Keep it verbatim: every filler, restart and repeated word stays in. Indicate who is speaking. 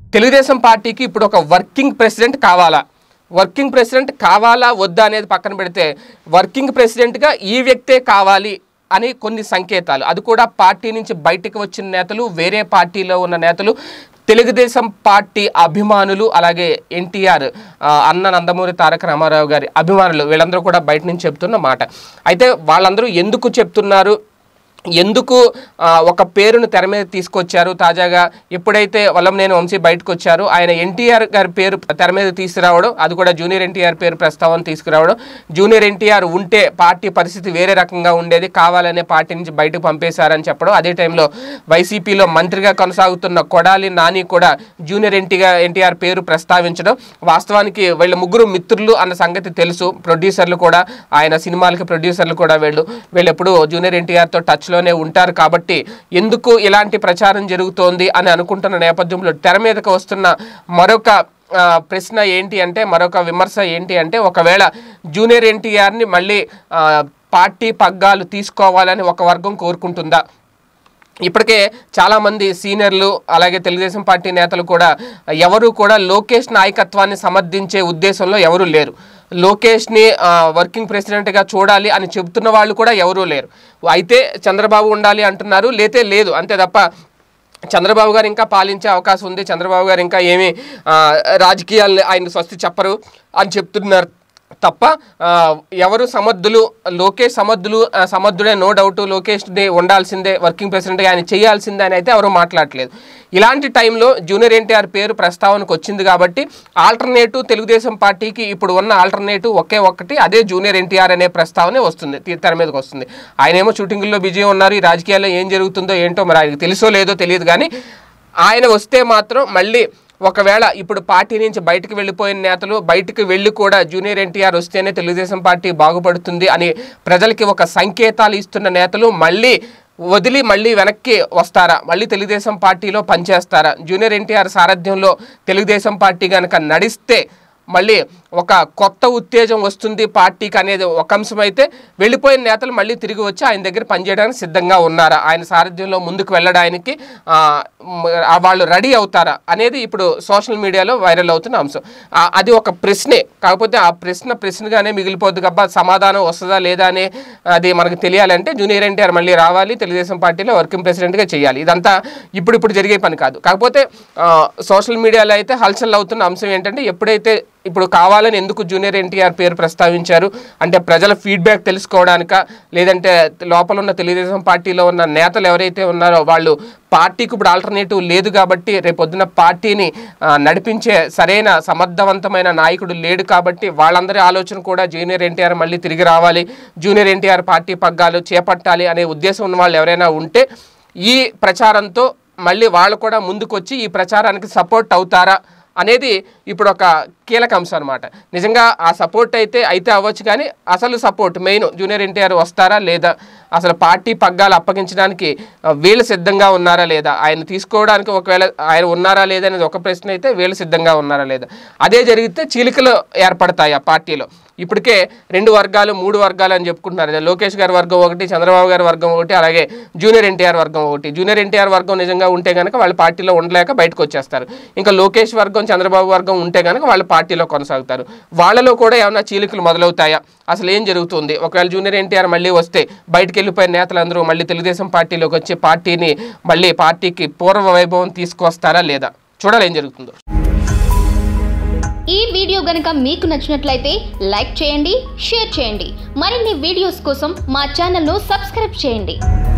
Speaker 1: తెలుగుదేశం పార్టీకి ఇప్పుడు ఒక వర్కింగ్ ప్రెసిడెంట్ కావాలా, వర్కింగ్ ప్రెసిడెంట్ కావాలా వద్దా అనేది పక్కన పెడితే వర్కింగ్ ప్రెసిడెంట్గా ఈ వ్యక్తే కావాలి అని కొన్ని సంకేతాలు, అది కూడా పార్టీ నుంచి బయటకు వచ్చిన నేతలు, వేరే పార్టీలో ఉన్న నేతలు, తెలుగుదేశం పార్టీ అభిమానులు, అలాగే ఎన్టీఆర్ అన్న నందమూరి తారక రామారావు గారి అభిమానులు, వీళ్ళందరూ కూడా బయట నుంచి చెప్తున్న మాట. అయితే వాళ్ళందరూ ఎందుకు చెప్తున్నారు, ఎందుకు ఒక పేరును తెర మీద తీసుకొచ్చారు? తాజాగా ఎప్పుడైతే వల్లంనేని వంశీ బయటకు వచ్చారో ఆయన ఎన్టీఆర్ గారి పేరు తెర మీద తీసుకురావడం, అది కూడా జూనియర్ ఎన్టీఆర్ పేరు ప్రస్తావన తీసుకురావడం, జూనియర్ ఎన్టీఆర్ ఉంటే పార్టీ పరిస్థితి వేరే రకంగా ఉండేది, కావాలనే పార్టీ నుంచి బయటకు పంపేశారని చెప్పడం, అదే టైంలో వైసీపీలో మంత్రిగా కొనసాగుతున్న కొడాలి నాని కూడా జూనియర్ ఎన్టీఆర్ ఎన్టీఆర్ పేరు ప్రస్తావించడం, వాస్తవానికి వీళ్ళ ముగ్గురు మిత్రులు అన్న సంగతి తెలుసు, ప్రొడ్యూసర్లు కూడా, ఆయన సినిమాలకి ప్రొడ్యూసర్లు కూడా వీళ్ళు వీళ్ళు ఎప్పుడు జూనియర్ ఎన్టీఆర్తో టచ్ లోనే ఉంటారు. కాబట్టి ఎందుకు ఇలాంటి ప్రచారం జరుగుతోంది అని అనుకుంటున్న నేపథ్యంలో తెర మీదకు వస్తున్న మరొక ప్రశ్న ఏంటి అంటే, మరొక విమర్శ ఏంటి అంటే, ఒకవేళ జూనియర్ ఎన్టీఆర్ని మళ్ళీ పార్టీ పగ్గాలు తీసుకోవాలని ఒక వర్గం కోరుకుంటుందా? ఇప్పటికే చాలామంది సీనియర్లు అలాగే తెలుగుదేశం పార్టీ నేతలు కూడా ఎవరు కూడా లోకేష్ నాయకత్వాన్ని సమర్థించే ఉద్దేశంలో ఎవరూ లేరు. లోకేష్ని వర్కింగ్ ప్రెసిడెంట్గా చూడాలి అని చెబుతున్న వాళ్ళు కూడా ఎవరూ లేరు. అయితే చంద్రబాబు ఉండాలి అంటున్నారు, లేతే లేదు, అంతే తప్ప చంద్రబాబు గారు ఇంకా పాలించే అవకాశం ఉంది, చంద్రబాబు గారు ఇంకా ఏమీ రాజకీయాలు ఆయన స్వస్తి చెప్పరు అని చెప్తున్నారు తప్ప ఎవరు సమర్థులు, లోకేష్ సమర్థులు సమర్థుడే నో డౌట్, లోకేష్ని ఉండాల్సిందే వర్కింగ్ ప్రెసిడెంట్గా ఆయన చేయాల్సిందే అని అయితే ఎవరు మాట్లాడలేదు. ఇలాంటి టైంలో జూనియర్ ఎన్టీఆర్ పేరు ప్రస్తావనకు వచ్చింది కాబట్టి ఆల్టర్నేటివ్ తెలుగుదేశం పార్టీకి ఇప్పుడు ఉన్న ఆల్టర్నేటివ్ ఒకే ఒక్కటి, అదే జూనియర్ ఎన్టీఆర్ అనే ప్రస్తావనే వస్తుంది, తెర మీదకి వస్తుంది. ఆయనేమో షూటింగ్లో బిజీ ఉన్నారు, ఈ రాజకీయాల్లో ఏం జరుగుతుందో ఏంటో మరి ఆయనకు తెలుసో లేదో తెలియదు, కానీ ఆయన వస్తే మాత్రం మళ్ళీ ఒకవేళ ఇప్పుడు పార్టీ నుంచి బయటకు వెళ్ళిపోయిన నేతలు బయటకు వెళ్ళి కూడా జూనియర్ ఎన్టీఆర్ వస్తేనే తెలుగుదేశం పార్టీ బాగుపడుతుంది అని ప్రజలకి ఒక సంకేతాలు ఇస్తున్న నేతలు మళ్ళీ వదిలి మళ్ళీ వెనక్కి వస్తారా, మళ్ళీ తెలుగుదేశం పార్టీలో పనిచేస్తారా? జూనియర్ ఎన్టీఆర్ సారథ్యంలో తెలుగుదేశం పార్టీ కనుక నడిస్తే మళ్ళీ ఒక కొత్త ఉత్తేజం వస్తుంది పార్టీకి అనేది ఒక అంశం అయితే, వెళ్ళిపోయిన నేతలు మళ్ళీ తిరిగి వచ్చి ఆయన దగ్గర పనిచేయడానికి సిద్ధంగా ఉన్నారా, ఆయన సారథ్యంలో ముందుకు వెళ్ళడానికి వాళ్ళు రెడీ అవుతారా అనేది ఇప్పుడు సోషల్ మీడియాలో వైరల్ అవుతున్న అంశం. అది ఒక ప్రశ్నే, కాకపోతే ఆ ప్రశ్న ప్రశ్నగానే మిగిలిపోద్ది గబ్బా, సమాధానం వస్తుందా లేదా అని అది మనకు తెలియాలంటే జూనియర్ ఎన్టీఆర్ మళ్ళీ రావాలి, తెలుగుదేశం పార్టీలో వర్కింగ్ ప్రెసిడెంట్గా చేయాలి. ఇదంతా ఇప్పుడు ఇప్పుడు జరిగే పని కాదు. కాకపోతే సోషల్ మీడియాలో అయితే హల్చల్ అవుతున్న అంశం ఏంటంటే, ఎప్పుడైతే ఇప్పుడు కావాలని ఎందుకు జూనియర్ ఎన్టీఆర్ పేరు ప్రస్తావించారు అంటే ప్రజల ఫీడ్బ్యాక్ తెలుసుకోవడానిక, లేదంటే లోపల ఉన్న తెలుగుదేశం పార్టీలో ఉన్న నేతలు ఎవరైతే ఉన్నారో వాళ్ళు పార్టీకి ఇప్పుడు ఆల్టర్నేటివ్ లేదు కాబట్టి, రేపొద్దున పార్టీని నడిపించే సరైన సమర్థవంతమైన నాయకుడు లేడు కాబట్టి వాళ్ళందరి ఆలోచన కూడా జూనియర్ ఎన్టీఆర్ మళ్ళీ తిరిగి రావాలి, జూనియర్ ఎన్టీఆర్ పార్టీ పగ్గాలు చేపట్టాలి అనే ఉద్దేశం ఉన్న వాళ్ళు ఎవరైనా ఉంటే ఈ ప్రచారంతో మళ్ళీ వాళ్ళు కూడా ముందుకొచ్చి ఈ ప్రచారానికి సపోర్ట్ అవుతారా అనేది ఇప్పుడు ఒక కీలక అంశం అనమాట. నిజంగా ఆ సపోర్ట్ అయితే అయితే అవ్వచ్చు, కానీ అసలు సపోర్ట్ మెయిన్ జూనియర్ ఎన్టీఆర్ వస్తారా లేదా, అసలు పార్టీ పగ్గాలు అప్పగించడానికి వీళ్ళు సిద్ధంగా ఉన్నారా లేదా, ఆయన తీసుకోవడానికి ఒకవేళ ఆయన ఉన్నారా లేదా అనేది ఒక ప్రశ్న అయితే, వీళ్ళు సిద్ధంగా ఉన్నారా లేదా. అదే జరిగితే చీలికలు ఏర్పడతాయి ఆ పార్టీలో. ఇప్పటికే రెండు వర్గాలు మూడు వర్గాలు అని చెప్పుకుంటున్నారు, లోకేష్ గారి వర్గం ఒకటి, చంద్రబాబు గారి వర్గం ఒకటి, అలాగే జూనియర్ ఎన్టీఆర్ వర్గం ఒకటి. జూనియర్ ఎన్టీఆర్ వర్గం నిజంగా ఉంటే కనుక వాళ్ళు పార్టీలో ఉండలేక బయటకు వచ్చేస్తారు, ఇంకా లోకేష్ వర్గం చంద్రబాబు వర్గం ఉంటే కనుక వాళ్ళు పార్టీలో కొనసాగుతారు. వాళ్ళలో కూడా ఏమైనా చీలికలు మొదలవుతాయా, అసలు ఏం జరుగుతుంది? ఒకవేళ జూనియర్ ఎన్టీఆర్ మళ్ళీ వస్తే బయటకు వెళ్ళిపోయిన నేతలందరూ మళ్ళీ తెలుగుదేశం పార్టీలోకి వచ్చి పార్టీని మళ్ళీ పార్టీకి పూర్వ వైభవం తీసుకొస్తారా లేదా, చూడాలి ఏం జరుగుతుందో.
Speaker 2: ఈ వీడియో గనుక మీకు నచ్చినట్లయితే లైక్ చేయండి, షేర్ చేయండి. మరిన్ని వీడియోస్ కోసం మా ఛానల్ను సబ్స్క్రైబ్ చేయండి.